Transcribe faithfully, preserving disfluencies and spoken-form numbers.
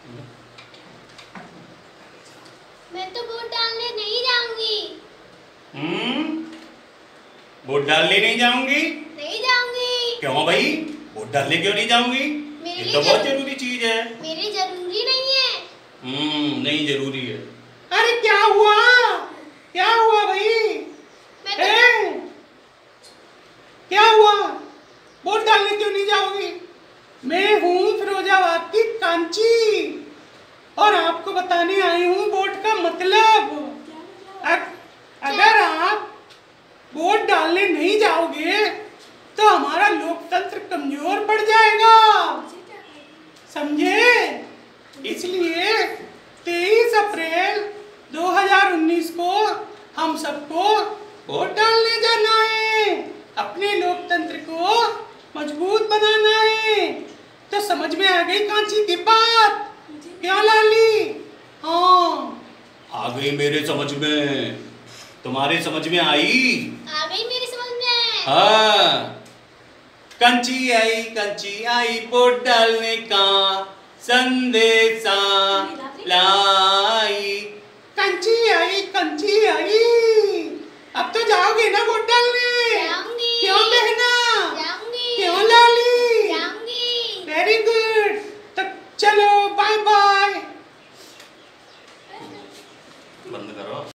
मैं तो वोट डालने नहीं जाऊंगी। हम्म वोट डालने नहीं जाऊंगी? नहीं जाऊंगी। क्यों भाई? वोट डालने क्यों नहीं जाऊंगी? ये तो बहुत जरूरी चीज है। मेरी जरूरी नहीं है। हम्म नहीं जरूरी है। अरे क्या हुआ? क्या हुआ भाई? मैं तो ए, क्या हुआ? वोट डालने क्यों नहीं जाओगी? मैं हूँ फिरोजाबाद की कांची और आपको बताने आई हूँ वोट का मतलब। अग, अगर आप वोट डालने नहीं जाओगे तो हमारा लोकतंत्र कमजोर पड़ जाएगा, समझे? इसलिए तेईस अप्रैल दो हज़ार उन्नीस को हम सबको वोट डालने जाना है, अपने लोकतंत्र को मजबूत बनाना है। तो समझ में आ गई कांची की बात? क्या लाली? हाँ आ गई मेरे समझ में। तुम्हारे समझ में आई? आ गई मेरी समझ में। हाँ कंची आई कंची आई वोट डालने का संदेशा लाई। कंची आई कंची आई, अब तो जाओगे ना वोट डालने?